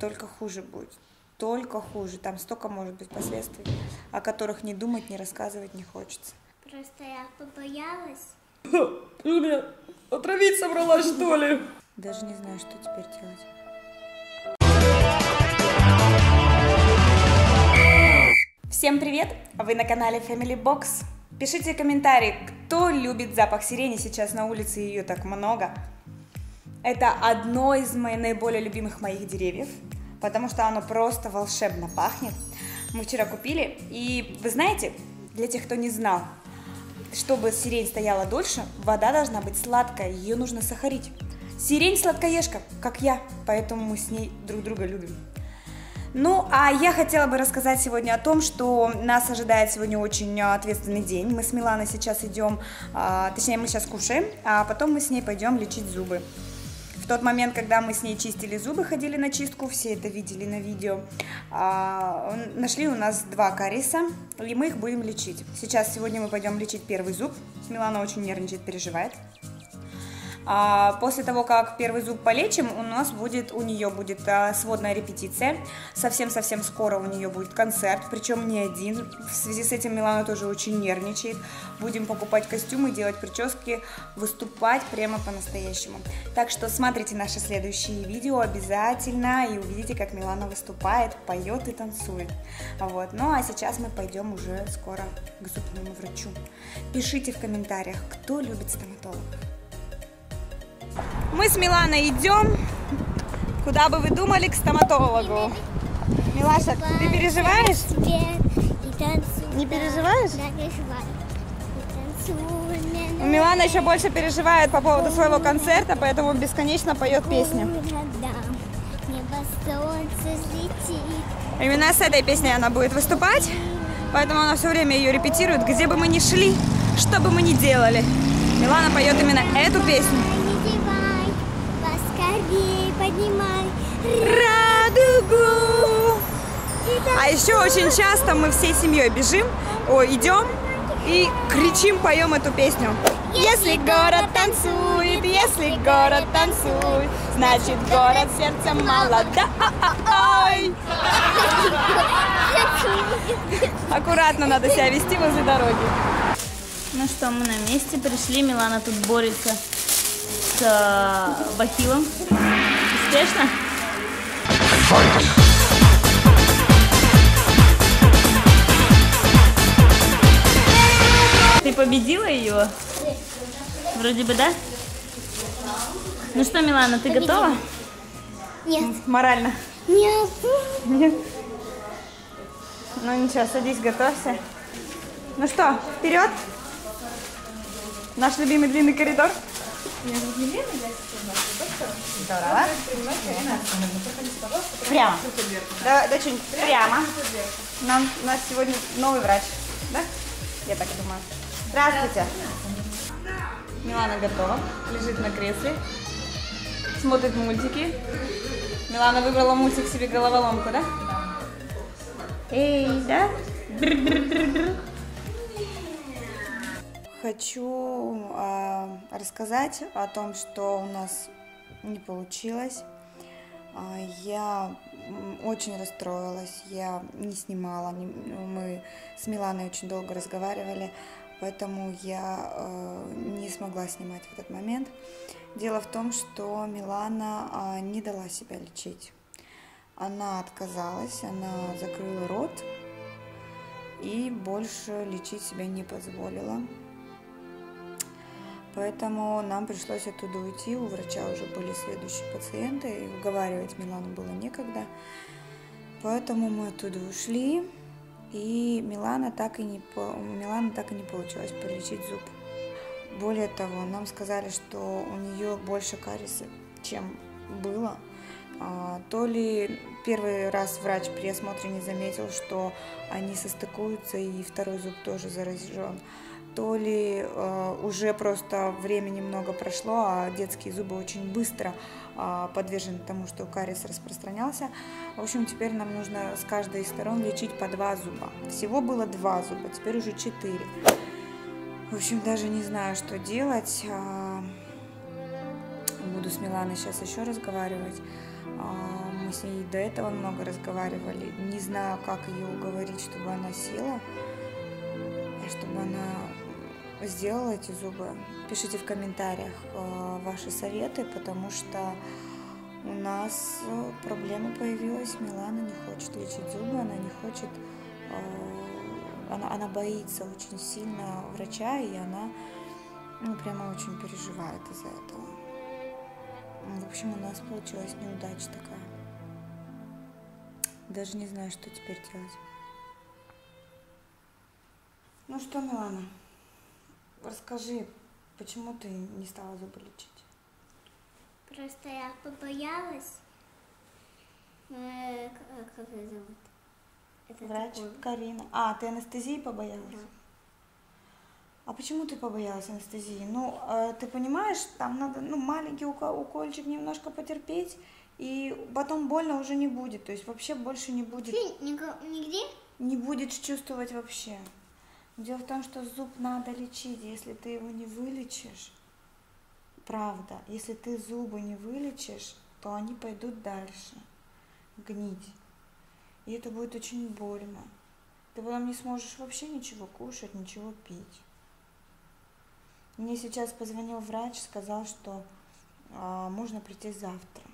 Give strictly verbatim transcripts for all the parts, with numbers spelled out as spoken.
только хуже будет. Только хуже. Там столько может быть последствий, о которых не думать, не рассказывать не хочется. Просто я побоялась. Ты меня отравить собралась, что ли? Даже не знаю, что теперь делать. Всем привет! Вы на канале Family Box. Пишите комментарии, кто любит запах сирени. Сейчас на улице ее так много. Это одно из моих наиболее любимых моих деревьев, потому что оно просто волшебно пахнет. Мы вчера купили, и вы знаете, для тех, кто не знал, чтобы сирень стояла дольше, вода должна быть сладкая, ее нужно сахарить. Сирень сладкоежка, как я, поэтому мы с ней друг друга любим. Ну, а я хотела бы рассказать сегодня о том, что нас ожидает сегодня очень ответственный день. Мы с Миланой сейчас идем, точнее, мы сейчас кушаем, а потом мы с ней пойдем лечить зубы. В тот момент, когда мы с ней чистили зубы, ходили на чистку, все это видели на видео, нашли у нас два кариеса, и мы их будем лечить. Сейчас, сегодня мы пойдем лечить первый зуб. Милана очень нервничает, переживает. А после того, как первый зуб полечим, у нас будет, у нее будет а, сводная репетиция. Совсем-совсем скоро у нее будет концерт, причем не один. В связи с этим Милана тоже очень нервничает. Будем покупать костюмы, делать прически, выступать прямо по-настоящему. Так что смотрите наши следующие видео обязательно и увидите, как Милана выступает, поет и танцует. Вот. Ну а сейчас мы пойдем уже скоро к зубному врачу. Пишите в комментариях, кто любит стоматологов. Мы с Миланой идем, куда бы вы думали, к стоматологу. Милаша, ты переживаешь? Не переживаешь? Да, переживаю. У Милана еще больше переживает по поводу своего концерта, поэтому бесконечно поет песню. Именно с этой песней она будет выступать, поэтому она все время ее репетирует, где бы мы ни шли, что бы мы ни делали. Милана поет именно эту песню. Поднимай радугу. А еще очень часто мы всей семьей бежим, о, идем и кричим, поем эту песню. Если город танцует, если город танцует, значит город сердцем молодой. Аккуратно надо себя вести возле дороги. Ну что, мы на месте пришли, Милана тут борется с бахилом. Успешно? Ты победила ее? Вроде бы, да? Ну что, Милана, ты победила. Готова? Нет. Морально? Нет. Нет. Ну ничего, садись, готовься. Ну что, вперед? Наш любимый длинный коридор. Здорово. Прямо. Да, дочень, прямо. Нам, у нас сегодня новый врач, да? Я так думаю. Здравствуйте. Милана готова. Лежит на кресле. Смотрит мультики. Милана выбрала мультик себе головоломку, да? Эй, да? Хочу э, рассказать о том, что у нас не получилось. Э, я очень расстроилась, я не снимала, не, мы с Миланой очень долго разговаривали, поэтому я э, не смогла снимать в этот момент. Дело в том, что Милана э, не дала себя лечить. Она отказалась, она закрыла рот и больше лечить себя не позволила. Поэтому нам пришлось оттуда уйти, у врача уже были следующие пациенты, и уговаривать Милану было некогда. Поэтому мы оттуда ушли, и Милана так и не, Милана так и не получилось полечить зуб. Более того, нам сказали, что у нее больше кариеса, чем было. То ли первый раз врач при осмотре не заметил, что они состыкуются, и второй зуб тоже заражен, то ли э, уже просто времени много прошло, а детские зубы очень быстро э, подвержены тому, что кариес распространялся. В общем, теперь нам нужно с каждой из сторон лечить по два зуба. Всего было два зуба, теперь уже четыре. В общем, даже не знаю, что делать. Буду буду с Миланой сейчас еще разговаривать. Мы с ней до этого много разговаривали. Не знаю, как ее уговорить, чтобы она села, чтобы она сделала эти зубы. Пишите в комментариях ваши советы, потому что у нас проблема появилась. Милана не хочет лечить зубы, она не хочет, она, она боится очень сильно врача, и она ну, прямо очень переживает из-за этого. В общем, у нас получилась неудача такая. Даже не знаю, что теперь делать. Ну что, Милана, расскажи, почему ты не стала зубы лечить? Просто я побоялась. Э, как ее зовут? Это Врач такой... Карина. А, ты анестезии побоялась? Да. А почему ты побоялась анестезии? Ну, э, ты понимаешь, там надо ну, маленький укольчик немножко потерпеть, и потом больно уже не будет. То есть вообще больше не будет. Нигде? Не будешь чувствовать вообще. Дело в том, что зуб надо лечить. Если ты его не вылечишь, правда, если ты зубы не вылечишь, то они пойдут дальше гнить. И это будет очень больно. Ты потом не сможешь вообще ничего кушать, ничего пить. Мне сейчас позвонил врач, сказал, что а, можно прийти завтра.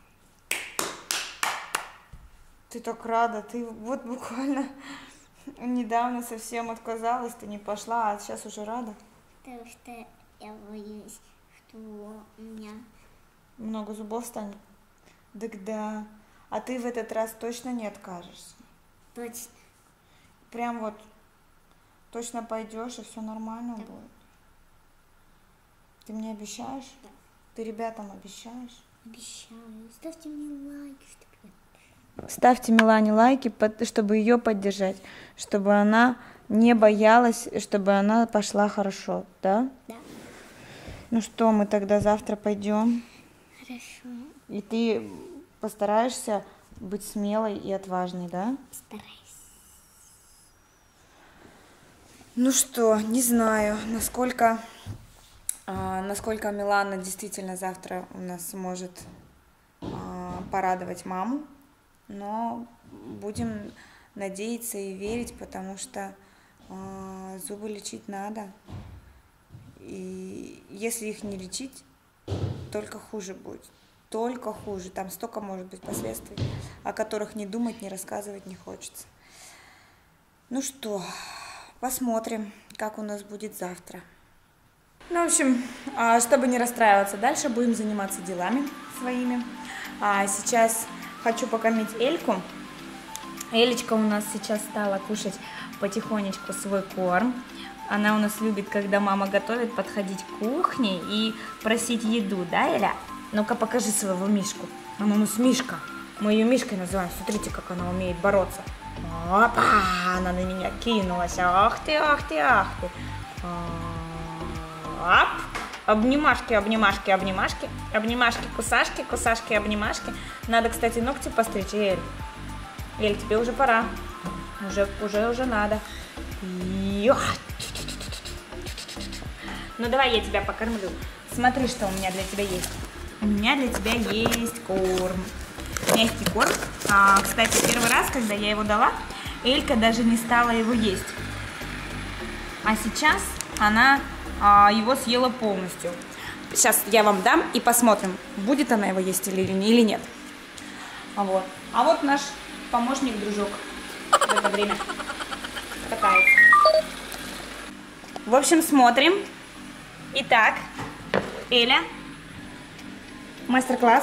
Ты так рада, ты вот буквально недавно совсем отказалась, ты не пошла, а сейчас уже рада. Потому что я боюсь, что у меня много зубов станет. Так да. А ты в этот раз точно не откажешься? точно. Прям вот точно пойдешь, и все нормально Да. будет? Ты мне обещаешь? Да. Ты ребятам обещаешь? Обещаю. Ставьте мне лайки, чтобы я... Ставьте Милане лайки, чтобы ее поддержать, чтобы она не боялась, чтобы она пошла хорошо, да? Да. Ну что, мы тогда завтра пойдем, Хорошо. и ты постараешься быть смелой и отважной, да? Стараюсь. Ну что, не знаю, насколько, а, насколько Милана действительно завтра у нас сможет а, порадовать маму, но будем надеяться и верить, потому что а, зубы лечить надо, и если их не лечить, только хуже будет, только хуже, там столько может быть последствий, о которых не думать, не рассказывать не хочется. Ну что... Посмотрим, как у нас будет завтра. Ну, в общем, чтобы не расстраиваться дальше, будем заниматься делами своими. А сейчас хочу покормить Эльку. Элечка у нас сейчас стала кушать потихонечку свой корм. Она у нас любит, когда мама готовит, подходить к кухне и просить еду, да, Эля? Ну-ка, покажи своего Мишку. Мама, ну, с Мишка. Мы ее Мишкой называем. Смотрите, как она умеет бороться. Опа! Она на меня кинулась. Ах ты, ах ты, ах ты. Оп! Обнимашки, обнимашки, обнимашки. Обнимашки, кусашки, кусашки, обнимашки. Надо, кстати, ногти постричь. Эль, Эль, тебе уже пора. Уже, уже, уже надо. Ну, давай я тебя покормлю. Смотри, что у меня для тебя есть. У меня для тебя есть корм. Мягкий корм. А, кстати, первый раз, когда я его дала, Элька даже не стала его есть. А сейчас она а, его съела полностью. Сейчас я вам дам и посмотрим, будет она его есть или, или нет. А вот. а вот наш помощник-дружок в это время катается. В общем, смотрим. Итак, Эля, мастер-класс.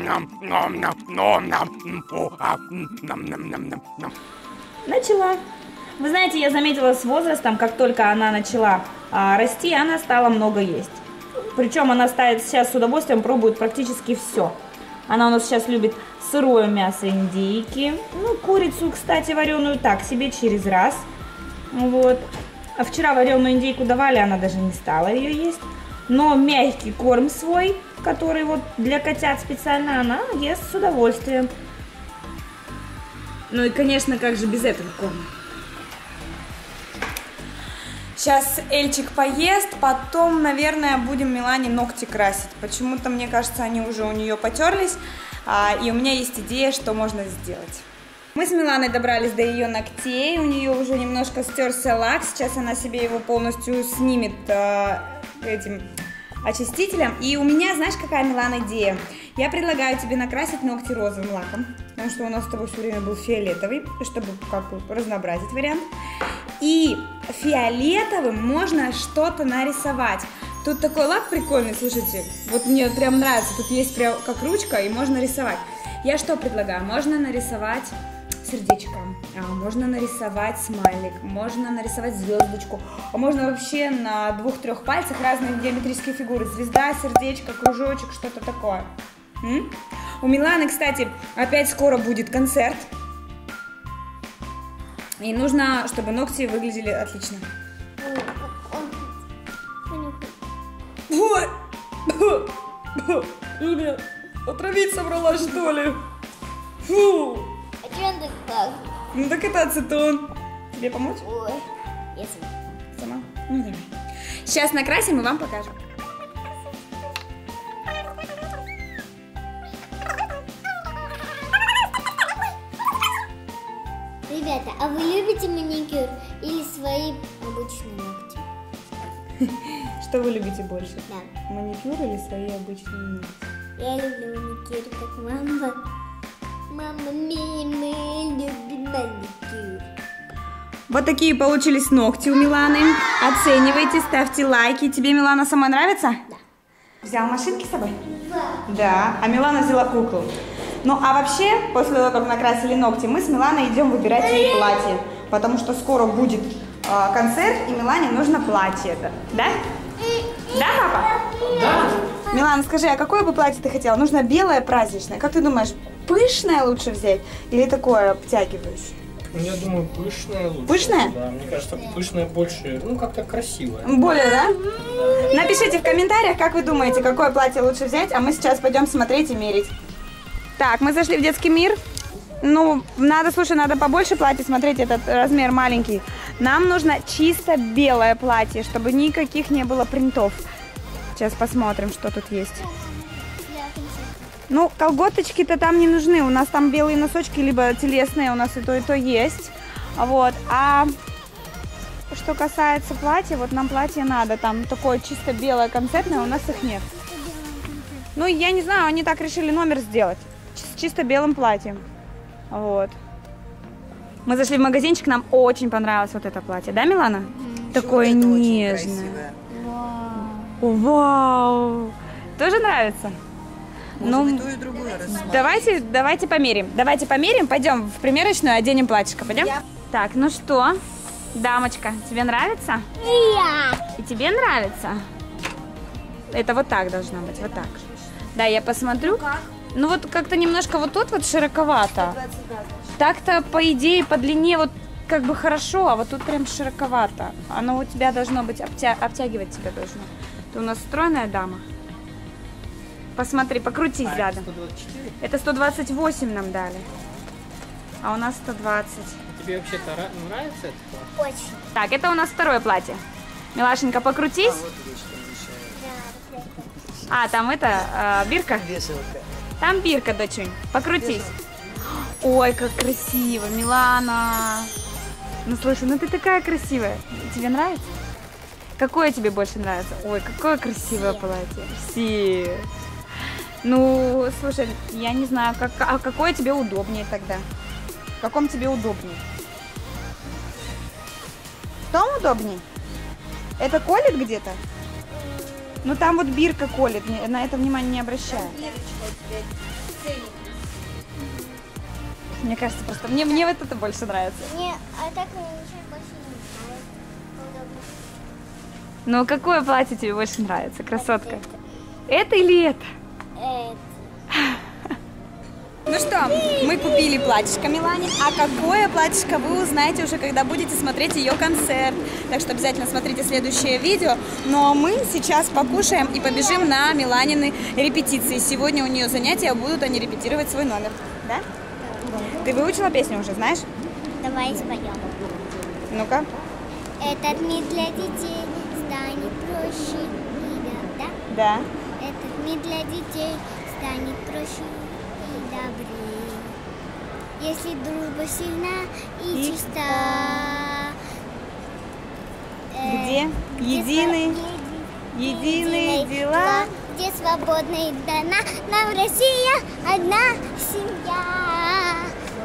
Начала. Вы знаете, я заметила с возрастом, как только она начала а, расти, она стала много есть. Причем она ставит сейчас с удовольствием, пробует практически все. Она у нас сейчас любит сырое мясо индейки. Ну, курицу, кстати, вареную так себе через раз. Вот. А вчера вареную индейку давали, она даже не стала ее есть. Но мягкий корм свой, который вот для котят специально, она ест с удовольствием. Ну и, конечно, как же без этого корма. Сейчас Эльчик поест, потом, наверное, будем Милане ногти красить. Почему-то, мне кажется, они уже у нее потерлись, а, и у меня есть идея, что можно сделать. Мы с Миланой добрались до ее ногтей, у нее уже немножко стерся лак, сейчас она себе его полностью снимет а, этим очистителем. И у меня, знаешь, какая, Милана, идея? Я предлагаю тебе накрасить ногти розовым лаком, потому что у нас с тобой все время был фиолетовый, чтобы как бы разнообразить вариант. И фиолетовым можно что-то нарисовать. Тут такой лак прикольный, слушайте, вот мне прям нравится, тут есть прям как ручка и можно рисовать. Я что предлагаю? Можно нарисовать сердечко, а можно нарисовать смайлик, можно нарисовать звездочку, а можно вообще на двух-трех пальцах разные геометрические фигуры. Звезда, сердечко, кружочек, что-то такое. М? У Миланы, кстати, опять скоро будет концерт. И нужно, чтобы ногти выглядели отлично. Ой! Юля, отравить собралась, что ли? Фу! А что он так? Ну так это ацетон. Тебе помочь? Ой, я сама. Сама? Ну давай. Сейчас накрасим и вам покажем. Ребята, а вы любите маникюр или свои обычные ногти? Что вы любите больше? Да. Маникюр или свои обычные ногти? Я люблю маникюр, как мама. Мама, мы любим маникюр. Вот такие получились ногти у Миланы. Оценивайте, ставьте лайки. Тебе, Милана, самой нравится? Да. Взял машинки с собой? Да. Да. А Милана взяла куклу. Ну, а вообще, после того, как накрасили ногти, мы с Миланой идем выбирать ей платье. Потому что скоро будет э, концерт, и Милане нужно платье это. Да? Да, папа? Да. Милана, скажи, а какое бы платье ты хотела? Нужно белое, праздничное. Как ты думаешь, пышное лучше взять или такое обтягивающее? Я думаю, пышное лучше. Пышное? Да, мне кажется, пышное больше, ну, как-то красивое. Более, да? Напишите в комментариях, как вы думаете, какое платье лучше взять, а мы сейчас пойдем смотреть и мерить. Так, мы зашли в детский мир. Ну, надо, слушай, надо побольше платья, смотрите, этот размер маленький. Нам нужно чисто белое платье, чтобы никаких не было принтов. Сейчас посмотрим, что тут есть. Ну, колготочки-то там не нужны. У нас там белые носочки, либо телесные, у нас и то, и то есть. Вот. А что касается платья, вот нам платье надо. Там такое чисто белое концертное, у нас их нет. Ну, я не знаю, они так решили номер сделать. С чисто белым платьем. Вот. Мы зашли в магазинчик, нам очень понравилось вот это платье. Да, Милана? Mm-hmm. Такое вот нежное. Вау. Вау. Тоже нравится? Можно ну, и то, и другое рассмотреть. Давайте, давайте померим. Давайте померим, пойдем в примерочную, оденем платьишко. Пойдем? Я... Так, ну что, дамочка, тебе нравится? Я. И тебе нравится? Это вот так должно быть, вот так. Да, я посмотрю. Ну, как? Ну вот как-то немножко вот тут вот широковато. Так-то по идее по длине вот как бы хорошо, а вот тут прям широковато. Оно у тебя должно быть, обтя... обтягивать тебя должно. Ты у нас стройная дама. Посмотри, покрутись А, рядом. это сто двадцать четыре? Это сто двадцать восемь нам дали. А у нас сто двадцать. Тебе вообще-то нравится это платье? Очень. Так, это у нас второе платье. Милашенька, покрутись. А, вот видишь, что мешает. А, там это, э, бирка? Веселка. Там бирка, дочунь. Покрутись. Ой, как красиво, Милана. Ну, слушай, ну ты такая красивая. Тебе нравится? Какое тебе больше нравится? Ой, какое красивое платье. Все. Ну, слушай, я не знаю, как, а какое тебе удобнее тогда? В каком тебе удобнее? В том удобнее? Это колет где-то? Ну там вот бирка колет, на это внимание не обращай. Мне кажется, просто мне, мне вот это больше нравится. Не, а так ничего больше не нравится. Ну какое платье тебе больше нравится, красотка? Это или это? Это. Ну что, мы купили платьишко Милане, а какое платьишко вы узнаете уже, когда будете смотреть ее концерт. Так что обязательно смотрите следующее видео. Ну а мы сейчас покушаем и побежим на Миланины репетиции. Сегодня у нее занятия, будут они репетировать свой номер. Да? Ты выучила песню уже, знаешь? Давай споем. Ну-ка. Этот мир для детей станет проще и да, да? Да. Этот мир для детей станет проще и добрее. Если дружба сильна и, И чиста. э, Где? Единый, сва- единые единые дела. где свободно и дана нам Россия одна семья.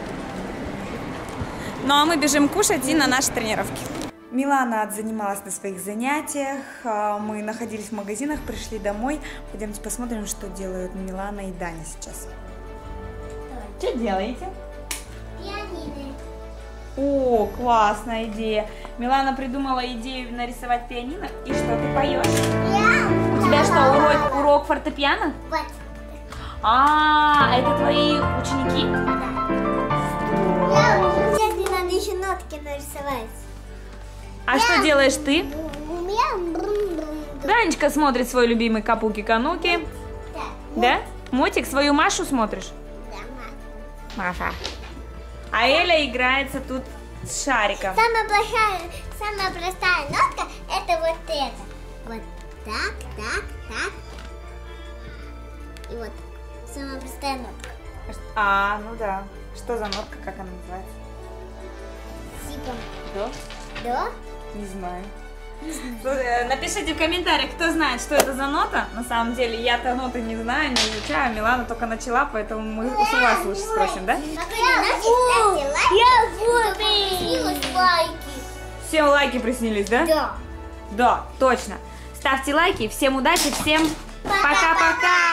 Ну а мы бежим кушать и на наши тренировки. Милана занималась на своих занятиях, а мы находились в магазинах, пришли домой. Пойдемте посмотрим, что делают Милана и Даня сейчас. Что делаете? Пианино. О, классная идея. Милана придумала идею нарисовать пианино. И что, ты поешь? У тебя что, урок, урок фортепиано? Вот. А, это твои ученики? Сейчас мне надо еще нотки нарисовать. А что делаешь ты? У меня брум-брум. Данечка смотрит свой любимый Капуки-Кануки. Да? Мотик, свою Машу смотришь? Маша. А Эля играется тут с шариком. Самая большая, самая простая нотка это вот это. Вот так, так, так. И вот самая простая нотка. А, ну да. Что за нотка, как она называется? Сипом. До? До? Не знаю. Слушай, напишите в комментариях, кто знает, что это за нота. На самом деле, я-то ноты не знаю, не изучаю. а Милана только начала, поэтому мы у вас лучше спросим, да? Я вот. лайки. Всем лайки приснились, да? Да. Да, точно. Ставьте лайки. Всем удачи, всем пока-пока!